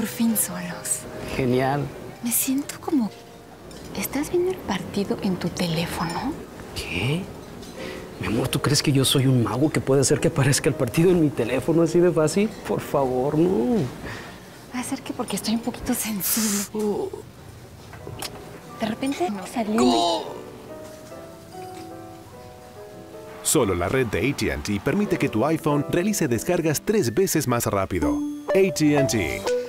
por fin solos. Genial. Me siento como... ¿Estás viendo el partido en tu teléfono? ¿Qué? Mi amor, ¿tú crees que yo soy un mago que puede hacer que aparezca el partido en mi teléfono así de fácil? Por favor, no. Va a ser que porque estoy un poquito sensible. De repente salió... Solo la red de AT&T permite que tu iPhone realice descargas 3 veces más rápido. AT&T.